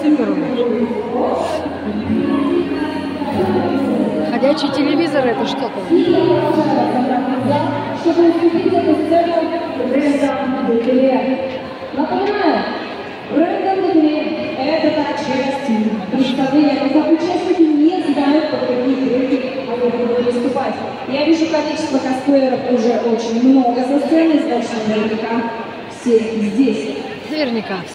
Супер. Ходячий телевизор — это что-то. Чтобы укрепить эту сцену брендом Декеле. Напоминаю, брендом Декеле — это также стиль представления. Но участники не знают, под какие треки они будут выступать. Я вижу, количество косплееров уже очень много со сцены, значит, наверняка все здесь. Наверняка.